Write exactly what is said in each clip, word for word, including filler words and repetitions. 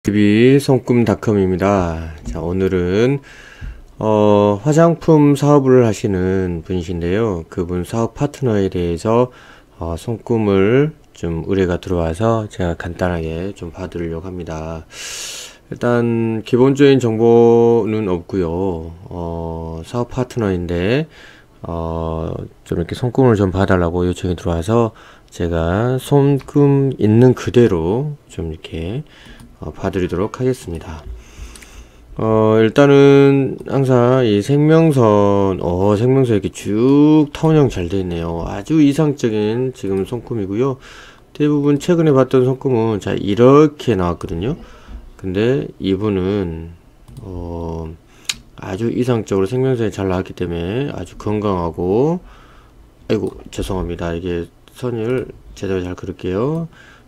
티비 손꿈닷컴입니다. 자, 오늘은 어, 화장품 사업을 하시는 분이신데요. 그분 사업 파트너에 대해서 어, 손꿈을 좀 의뢰가 들어와서 제가 간단하게 좀 봐드리려고 합니다. 일단 기본적인 정보는 없고요. 어, 사업 파트너인데 어, 좀 이렇게 손꿈을 좀 봐달라고 요청이 들어와서 제가 손금 있는 그대로 좀 이렇게 어, 봐드리도록 하겠습니다. 어, 일단은 항상 이 생명선, 어, 생명선 이렇게 쭉 타원형 잘 되어 있네요. 아주 이상적인 지금 손금이고요. 대부분 최근에 봤던 손금은 자, 이렇게 나왔거든요. 근데 이분은, 어, 아주 이상적으로 생명선이 잘 나왔기 때문에 아주 건강하고, 아이고, 죄송합니다. 이게 선을 제대로 잘 그릴게요.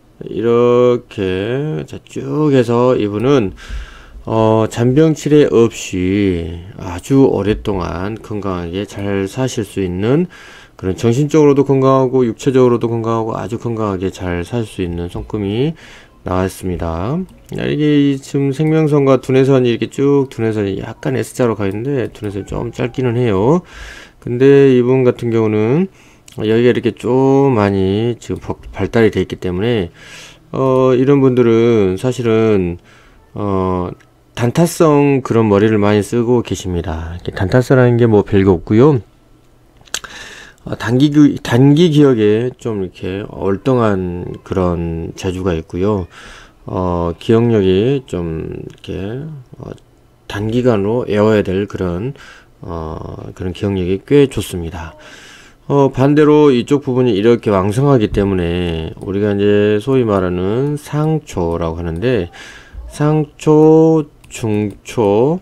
이렇게 자, 쭉 해서 이분은 어, 잔병 치레 없이 아주 오랫동안 건강하게 잘 사실 수 있는 그런 정신적으로도 건강하고 육체적으로도 건강하고 아주 건강하게 잘 살 수 있는 손금이 나왔습니다. 이게 지금 생명선과 두뇌선이 이렇게 쭉 두뇌선이 약간 S자로 가 있는데 두뇌선이 좀 짧기는 해요. 근데 이분 같은 경우는 여기가 이렇게 좀 많이 지금 발달이 되어 있기 때문에 어 이런 분들은 사실은 어 단타성 그런 머리를 많이 쓰고 계십니다. 단타성이라는 게 뭐 별거 없고요. 어, 단기 단기 기억에 좀 이렇게 얼등한 그런 재주가 있고요. 어 기억력이 좀 이렇게 어, 단기간으로 외워야 될 그런 어 그런 기억력이 꽤 좋습니다. 어, 반대로 이쪽 부분이 이렇게 왕성하기 때문에 우리가 이제 소위 말하는 상초라고 하는데 상초, 중초,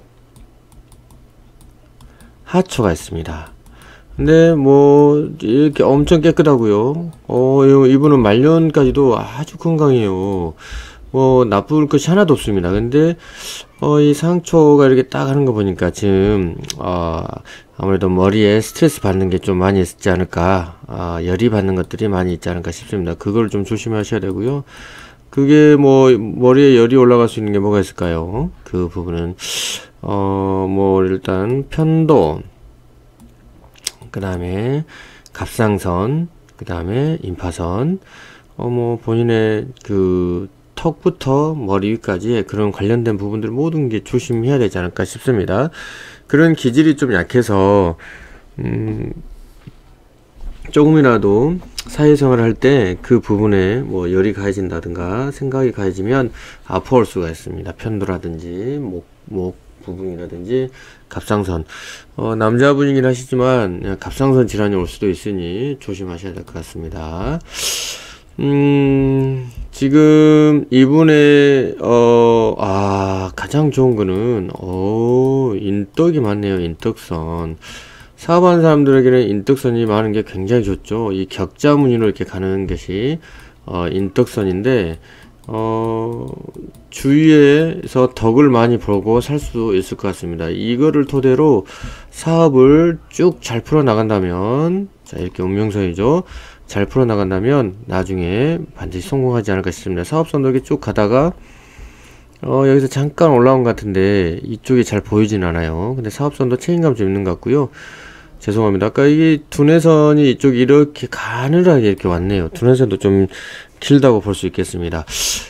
하초가 있습니다. 근데 뭐 이렇게 엄청 깨끗하고요. 어, 이분은 말년까지도 아주 건강해요. 뭐 나쁠 것이 하나도 없습니다. 근데 어, 이 상초가 이렇게 딱 하는 거 보니까 지금 어, 아무래도 머리에 스트레스 받는 게 좀 많이 있지 않을까, 어, 열이 받는 것들이 많이 있지 않을까 싶습니다. 그걸 좀 조심하셔야 되고요. 그게 뭐 머리에 열이 올라갈 수 있는 게 뭐가 있을까요? 그 부분은 어, 뭐 일단 편도, 그 다음에 갑상선, 그 다음에 임파선, 어, 뭐 본인의 그 턱부터 머리 위까지 그런 관련된 부분들 모든 게 조심해야 되지 않을까 싶습니다. 그런 기질이 좀 약해서 음, 조금이라도 사회생활을 할 때 그 부분에 뭐 열이 가해진다든가 생각이 가해지면 아파올 수가 있습니다. 편도라든지 목, 목 부분이라든지 갑상선, 어, 남자분이긴 하시지만 갑상선 질환이 올 수도 있으니 조심하셔야 될 것 같습니다. 음, 지금 이분의, 어, 아, 가장 좋은 거는, 어, 인덕이 많네요. 인덕선. 사업하는 사람들에게는 인덕선이 많은 게 굉장히 좋죠. 이 격자 무늬로 이렇게 가는 것이, 어, 인덕선인데, 어, 주위에서 덕을 많이 보고 살 수 있을 것 같습니다. 이거를 토대로 사업을 쭉 잘 풀어 나간다면, 자, 이렇게 운명선이죠. 잘 풀어나간다면 나중에 반드시 성공하지 않을까 싶습니다. 사업선도 이렇게 쭉 가다가 어 여기서 잠깐 올라온 것 같은데 이쪽이 잘 보이진 않아요. 근데 사업선도 책임감 좀 있는 것 같고요. 죄송합니다. 아까 이게 두뇌선이 이쪽이 이렇게 가늘하게 이렇게 왔네요. 두뇌선도 좀 길다고 볼 수 있겠습니다.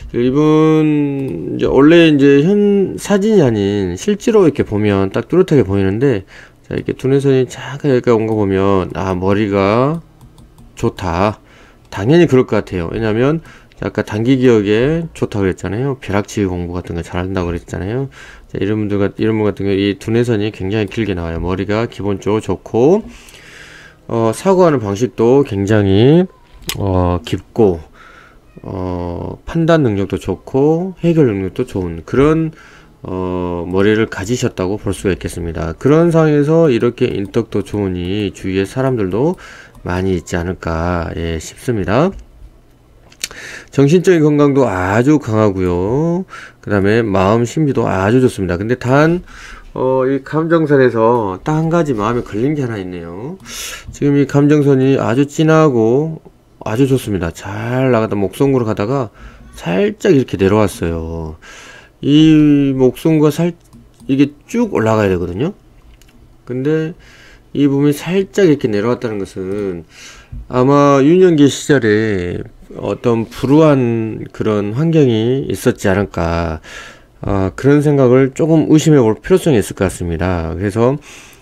이분 이제 원래 이제 현 사진이 아닌 실제로 이렇게 보면 딱 뚜렷하게 보이는데, 자, 이렇게 두뇌선이 잠깐 여기까지 온 거 보면 아, 머리가 좋다. 당연히 그럴 것 같아요. 왜냐면 아까 단기 기억에 좋다고 그랬잖아요. 벼락치기 공부 같은 거 잘한다고 그랬잖아요. 자, 이런 분들, 이런 분 같은 경우 이 두뇌선이 굉장히 길게 나와요. 머리가 기본적으로 좋고, 어, 사고하는 방식도 굉장히 어, 깊고, 어, 판단 능력도 좋고 해결 능력도 좋은 그런 어, 머리를 가지셨다고 볼 수가 있겠습니다. 그런 상황에서 이렇게 인덕도 좋으니 주위에 사람들도 많이 있지 않을까, 예, 싶습니다. 정신적인 건강도 아주 강하고요. 그 다음에 마음 신비도 아주 좋습니다. 근데 단 어, 이 감정선에서 딱 한 가지 마음에 걸린 게 하나 있네요. 지금 이 감정선이 아주 진하고 아주 좋습니다. 잘 나가다 목성구로 가다가 살짝 이렇게 내려왔어요. 이 목숨과 살 이게 쭉 올라가야 되거든요. 근데 이 부분이 살짝 이렇게 내려왔다는 것은 아마 유년기 시절에 어떤 불우한 그런 환경이 있었지 않을까, 아, 그런 생각을 조금 의심해 볼 필요성이 있을 것 같습니다. 그래서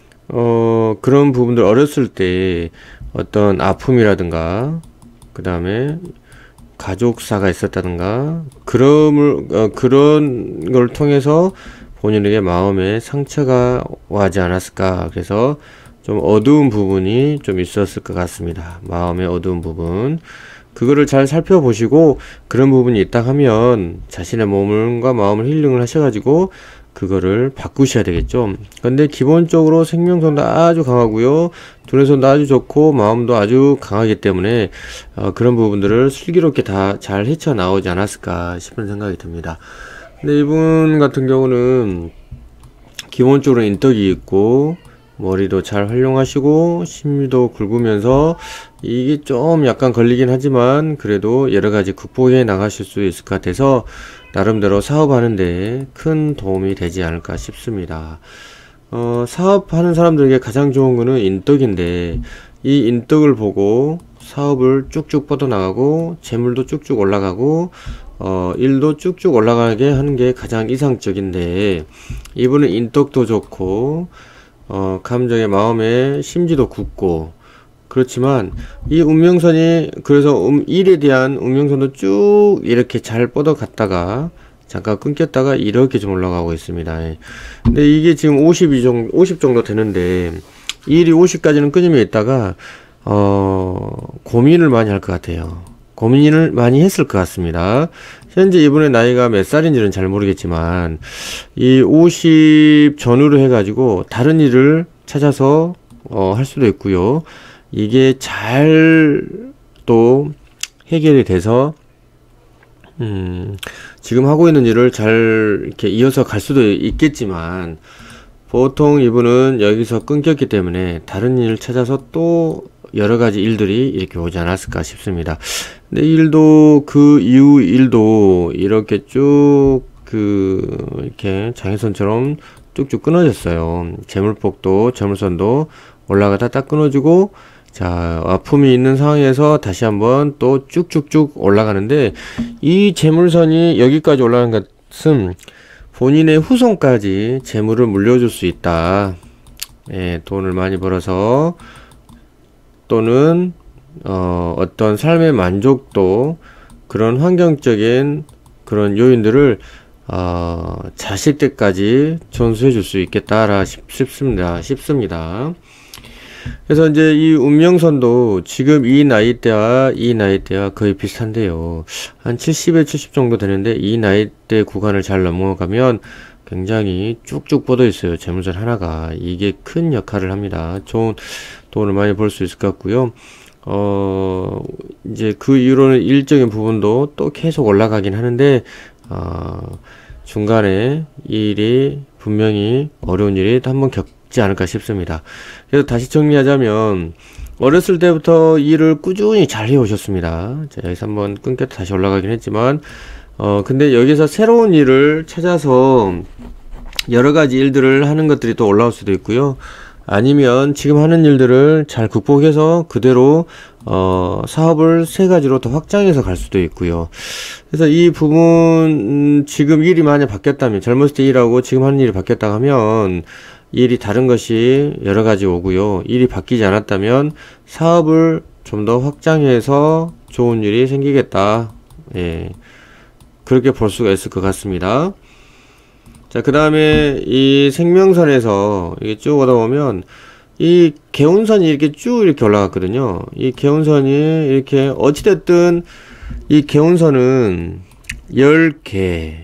어 그런 부분들, 어렸을 때 어떤 아픔이라든가 그 다음에 가족사가 있었다든가 그럼을 어, 그런 걸 통해서 본인에게 마음에 상처가 와지 않았을까. 그래서 좀 어두운 부분이 좀 있었을 것 같습니다. 마음의 어두운 부분, 그거를 잘 살펴보시고 그런 부분이 있다 하면 자신의 몸과 마음을 힐링을 하셔가지고 그거를 바꾸셔야 되겠죠. 근데 기본적으로 생명선도 아주 강하고요, 두뇌선도 아주 좋고 마음도 아주 강하기 때문에 어, 그런 부분들을 슬기롭게 다 잘 헤쳐나오지 않았을까 싶은 생각이 듭니다. 근데 이분 같은 경우는 기본적으로 인덕이 있고 머리도 잘 활용하시고 심리도 굵으면서 이게 좀 약간 걸리긴 하지만 그래도 여러가지 극복해 나가실 수 있을 것 같아서 나름대로 사업하는데 큰 도움이 되지 않을까 싶습니다. 어, 사업하는 사람들에게 가장 좋은 거는 인덕인데, 이 인덕을 보고 사업을 쭉쭉 뻗어나가고 재물도 쭉쭉 올라가고 어, 일도 쭉쭉 올라가게 하는 게 가장 이상적인데, 이분은 인덕도 좋고 어, 감정의 마음의 심지도 굳고 그렇지만 이 운명선이, 그래서 음, 일에 대한 운명선도 쭉 이렇게 잘 뻗어 갔다가 잠깐 끊겼다가 이렇게 좀 올라가고 있습니다. 근데 이게 지금 오십이 정도, 오십 정도 되는데 일이 오십까지는 끊임이 있다가 어, 고민을 많이 할 것 같아요. 고민을 많이 했을 것 같습니다. 현재 이분의 나이가 몇 살인지는 잘 모르겠지만 이 오십 전후로 해가지고 다른 일을 찾아서 어, 할 수도 있고요. 이게 잘 또 해결이 돼서 음, 지금 하고 있는 일을 잘 이렇게 이어서 갈 수도 있겠지만 보통 이분은 여기서 끊겼기 때문에 다른 일을 찾아서 또 여러 가지 일들이 이렇게 오지 않았을까 싶습니다. 근데 일도, 그 이후 일도 이렇게 쭉 그 이렇게 장애선처럼 쭉쭉 끊어졌어요. 재물복도 재물선도 올라가다 딱 끊어지고, 자, 아픔이 있는 상황에서 다시 한번 또 쭉쭉쭉 올라가는데, 이 재물선이 여기까지 올라가는 것은 본인의 후손까지 재물을 물려줄 수 있다. 예, 돈을 많이 벌어서 또는 어, 어떤 삶의 만족도, 그런 환경적인 그런 요인들을 어, 자식 때까지 전수해 줄 수 있겠다라 싶습니다. 싶습니다. 그래서 이제 이 운명선도 지금 이 나이대와 이 나이대와 거의 비슷한데요. 한 칠십에 칠십 정도 되는데 이 나이대 구간을 잘 넘어가면 굉장히 쭉쭉 뻗어 있어요. 재물선 하나가. 이게 큰 역할을 합니다. 좋은 돈을 많이 벌 수 있을 것 같고요. 어, 이제 그 이후로는 일적인 부분도 또 계속 올라가긴 하는데, 어, 중간에 이 일이 분명히 어려운 일이 한번 겪지 않을까 싶습니다. 그래서 다시 정리하자면, 어렸을 때부터 일을 꾸준히 잘 해오셨습니다. 자, 여기서 한번 끊겼다 다시 올라가긴 했지만, 어, 근데 여기서 새로운 일을 찾아서 여러 가지 일들을 하는 것들이 또 올라올 수도 있고요. 아니면 지금 하는 일들을 잘 극복해서 그대로 어, 사업을 세 가지로 더 확장해서 갈 수도 있고요. 그래서 이 부분, 음, 지금 일이 많이 바뀌었다면, 젊었을 때 일하고 지금 하는 일이 바뀌었다 하면 일이 다른 것이 여러 가지 오고요. 일이 바뀌지 않았다면 사업을 좀 더 확장해서 좋은 일이 생기겠다. 예, 그렇게 볼 수가 있을 것 같습니다. 자, 그 다음에 이 생명선에서 이게 쭉 오다 보면 이 개운선이 이렇게 쭉 이렇게 올라갔거든요. 이 개운선이 이렇게 어찌됐든 이 개운선은 열 개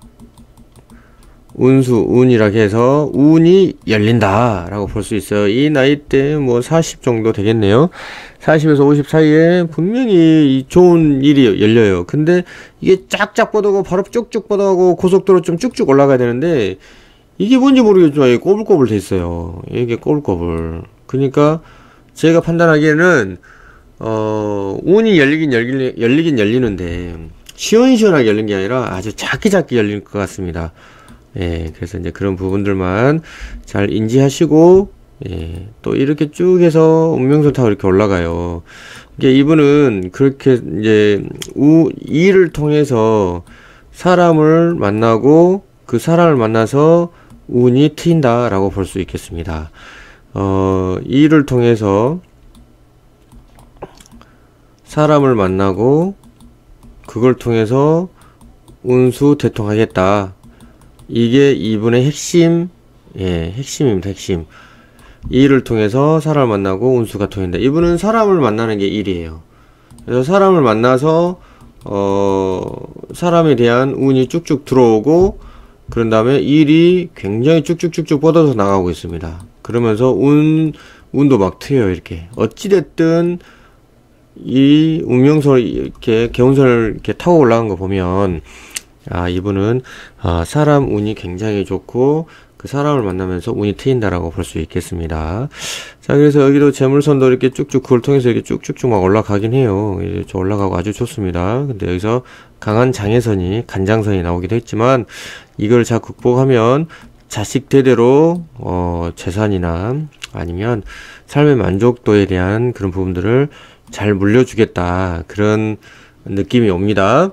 운수, 운이라고 해서 운이 열린다 라고 볼 수 있어요. 이 나이 때 뭐 사십 정도 되겠네요. 사십에서 오십 사이에 분명히 좋은 일이 열려요. 근데 이게 쫙쫙 뻗어가고 바로 쭉쭉 뻗어가고 고속도로 좀 쭉쭉 올라가야 되는데 이게 뭔지 모르겠지만 이게 꼬불꼬불 돼 있어요. 이게 꼬불꼬불. 그러니까 제가 판단하기에는 어 운이 열리긴 열리, 열리긴 열리는데 시원시원하게 열린 게 아니라 아주 작게 작게 열릴 것 같습니다. 예, 그래서 이제 그런 부분들만 잘 인지하시고, 예, 또 이렇게 쭉 해서 운명선 타고 이렇게 올라가요. 이게 이분은 그렇게 이제 우, 이를 통해서 사람을 만나고 그 사람을 만나서 운이 트인다라고 볼 수 있겠습니다. 어, 이를 통해서 사람을 만나고 그걸 통해서 운수 대통하겠다. 이게 이분의 핵심, 예, 핵심입니다. 핵심. 이를 통해서 사람을 만나고 운수가 통한다. 이분은 사람을 만나는 게 일이에요. 그래서 사람을 만나서 어, 사람에 대한 운이 쭉쭉 들어오고, 그런 다음에 일이 굉장히 쭉쭉쭉쭉 뻗어서 나가고 있습니다. 그러면서 운, 운도 막 트여요, 이렇게. 어찌됐든, 이 운명선을 이렇게, 개운선을 이렇게 타고 올라간 거 보면, 아, 이분은, 아, 사람 운이 굉장히 좋고, 그 사람을 만나면서 운이 트인다라고 볼 수 있겠습니다. 자, 그래서 여기도 재물선도 이렇게 쭉쭉 그걸 통해서 이렇게 쭉쭉쭉 막 올라가긴 해요. 이렇게 올라가고 아주 좋습니다. 근데 여기서 강한 장애선이, 간장선이 나오기도 했지만, 이걸 잘 극복하면 자식 대대로, 어, 재산이나 아니면 삶의 만족도에 대한 그런 부분들을 잘 물려주겠다. 그런 느낌이 옵니다.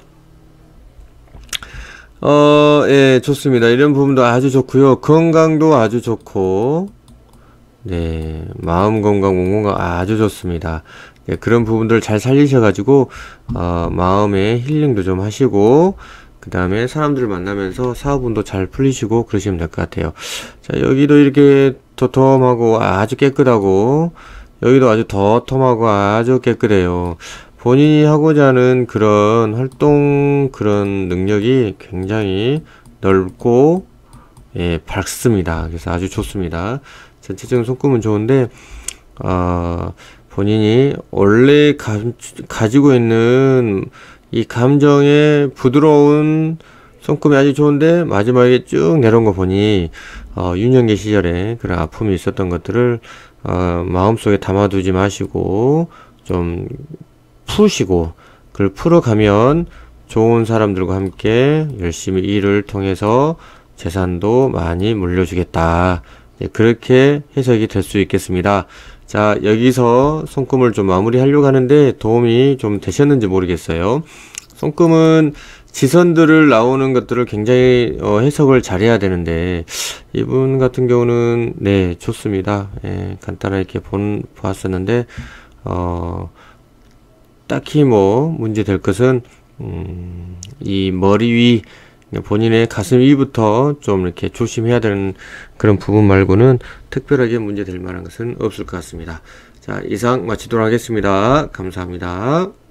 어, 예, 좋습니다. 이런 부분도 아주 좋고요. 건강도 아주 좋고, 네, 마음 건강, 몸 건강 아주 좋습니다. 네, 그런 부분들 잘 살리셔가지고, 어, 마음의 힐링도 좀 하시고, 그 다음에 사람들을 만나면서 사업운도 잘 풀리시고, 그러시면 될 것 같아요. 자, 여기도 이렇게 도톰하고 아주 깨끗하고, 여기도 아주 더톰하고 아주 깨끗해요. 본인이 하고자 하는 그런 활동, 그런 능력이 굉장히 넓고, 예, 밝습니다. 그래서 아주 좋습니다. 전체적인 손금은 좋은데, 어, 본인이 원래 가, 가지고 있는 이 감정의 부드러운 손금이 아주 좋은데, 마지막에 쭉 내려온 거 보니, 어, 유년기 시절에 그런 아픔이 있었던 것들을, 어, 마음속에 담아두지 마시고, 좀, 푸시고 그걸 풀어가면 좋은 사람들과 함께 열심히 일을 통해서 재산도 많이 물려주겠다. 네, 그렇게 해석이 될 수 있겠습니다. 자, 여기서 손금을 좀 마무리하려고 하는데 도움이 좀 되셨는지 모르겠어요. 손금은 지선들을 나오는 것들을 굉장히 어, 해석을 잘해야 되는데 이분 같은 경우는 네, 좋습니다. 예, 간단하게 이렇게 본, 보았었는데 어, 딱히 뭐 문제 될 것은 음, 이 머리 위 본인의 가슴 위부터 좀 이렇게 조심해야 되는 그런 부분 말고는 특별하게 문제 될 만한 것은 없을 것 같습니다. 자, 이상 마치도록 하겠습니다. 감사합니다.